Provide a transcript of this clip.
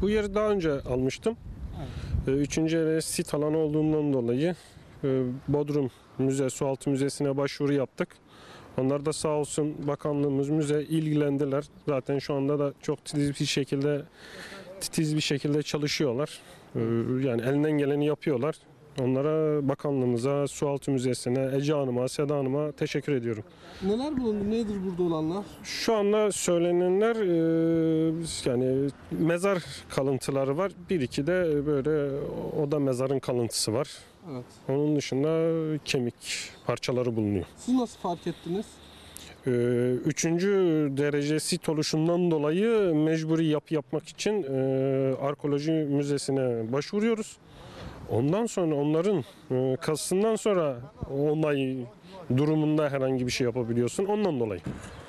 Bu yeri daha önce almıştım. Üçüncü eve sit alanı olduğundan dolayı Bodrum Müze, Sualtı Müzesi'ne başvuru yaptık. Onlar da sağ olsun bakanlığımız, müze ilgilendiler. Zaten şu anda da çok titiz bir şekilde çalışıyorlar. Yani elinden geleni yapıyorlar. Onlara, bakanlığımıza, Sualtı Müzesi'ne, Ece Hanım'a, Seda Hanım'a teşekkür ediyorum. Neler bulundu? Nedir burada olanlar? Şu anda söylenenler yani mezar kalıntıları var. Bir iki de böyle oda mezarın kalıntısı var. Evet. Onun dışında kemik parçaları bulunuyor. Siz nasıl fark ettiniz? Üçüncü derece sit oluşundan dolayı mecburi yapı yapmak için arkeoloji müzesine başvuruyoruz. Ondan sonra onların kazısından sonra onay durumunda herhangi bir şey yapabiliyorsun. Ondan dolayı.